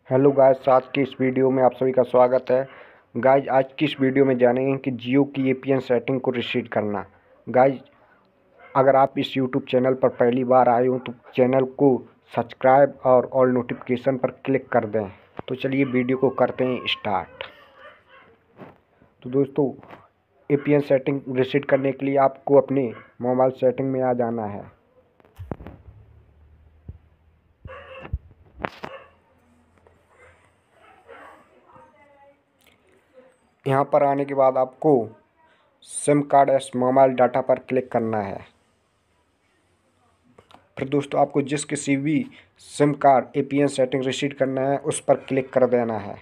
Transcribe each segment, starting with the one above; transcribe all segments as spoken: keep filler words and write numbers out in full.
Hello guys, आज की इस वीडियो में आप सभी का स्वागत है। गाइस, आज की इस वीडियो में जानेंगे कि जियो की ए पी एन सेटिंग को रीसेट करना। गाइस, अगर आप इस यूट्यूब चैनल पर पहली बार आए हो तो चैनल को सब्सक्राइब और ऑल नोटिफिकेशन पर क्लिक कर दें। तो चलिए वीडियो को करते हैं स्टार्ट। तो दोस्तों, A P N setting reset करने के लिए आपको अपने मोबाइल सेटिंग में आ जाना है। यहाँ पर आने के बाद आपको सिम कार्ड एस मोबाइल डाटा पर क्लिक करना है। फिर दोस्तों, आपको जिस किसी भी SIM card A P N setting reset करना है उस पर क्लिक कर देना है।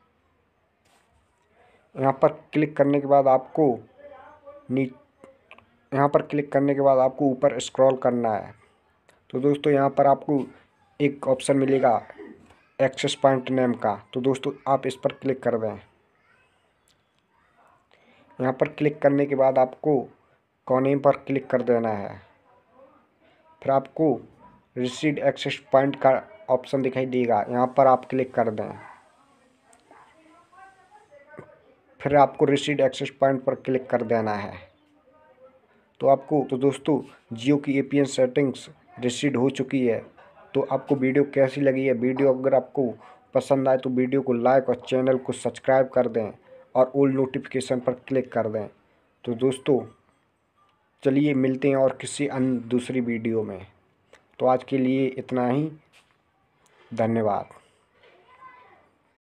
यहाँ पर क्लिक करने के बाद आपको नी यहाँ पर क्लिक करने के बाद आपको ऊपर स्क्रॉल करना है। तो दोस्तों, यहाँ पर आपको एक ऑप्शन मिलेगा एक्सेस पॉइंट नेम का। तो दोस्तों, आप इस पर क्लिक कर दें। यहाँ पर क्लिक करने के बाद आपको कोने पर क्लिक कर देना है। फिर आपको रिसीड एक्सेस पॉइंट का ऑप्शन दिखाई देगा, यहाँ पर आप क्लिक कर दें। फिर आपको रिसीड एक्सेस पॉइंट पर क्लिक कर देना है। तो आपको तो दोस्तों, जियो की A P N settings reset हो चुकी है। तो आपको वीडियो कैसी लगी है? वीडियो अगर आपको पसंद आए तो वीडियो को लाइक और चैनल को सब्सक्राइब कर दें और ऑल नोटिफिकेशन पर क्लिक कर दें। तो दोस्तों, चलिए मिलते हैं और किसी अन्य दूसरी वीडियो में। तो आज के लिए इतना ही। धन्यवाद।